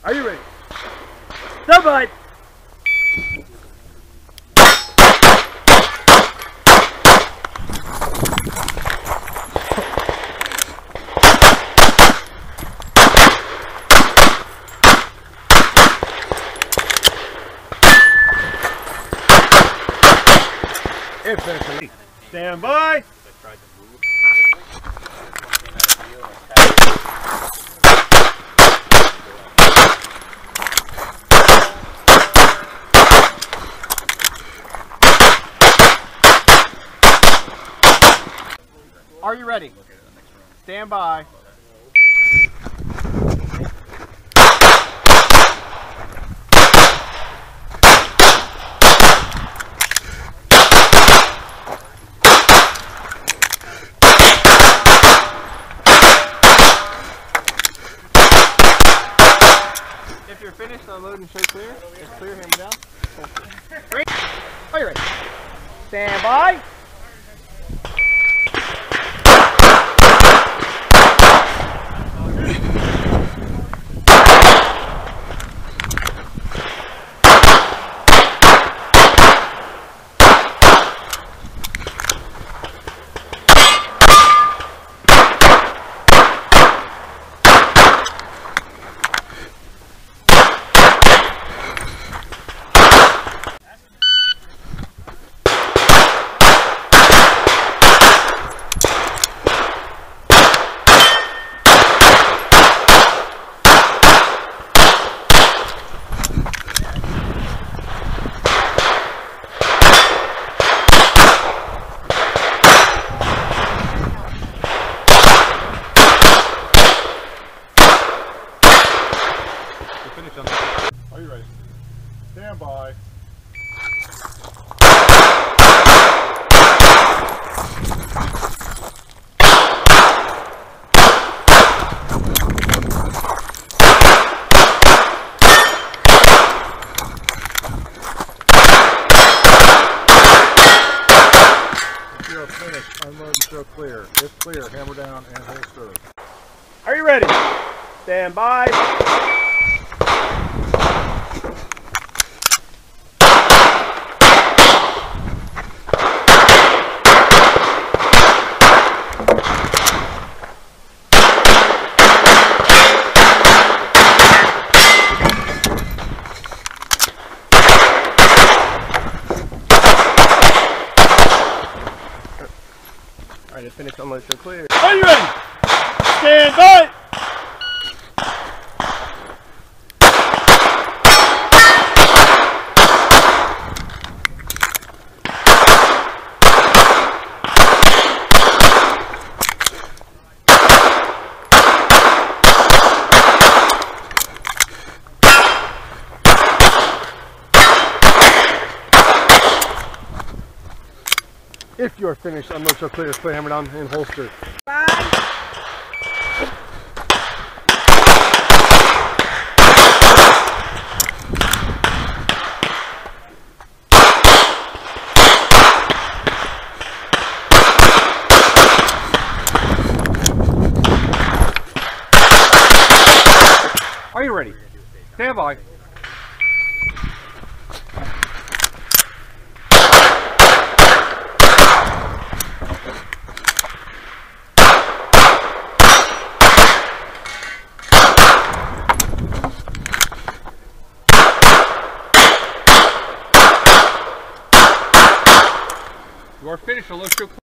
Are you ready? Stand by. Stand by. Are you ready? Stand by. If you're finished, unload and show clear. It's clear, hammer down. Three. Are you ready? Stand by. Are you ready? Stand by. If you're finished, unload and show clear. It's clear, hammer down and holster. Are you ready? Stand by. Alright, it's finished. Unload, show clear. Are you ready? Stand by. If you are finished, unload, show clear, clear, hammer down, and holster. Are you ready? Stand by. You are finished. Unload, show clear.